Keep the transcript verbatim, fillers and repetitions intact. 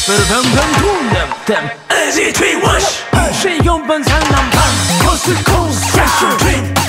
Better bang bang boom them them As it we wash 谁有本才能攀 Coast to coast Fresh your dream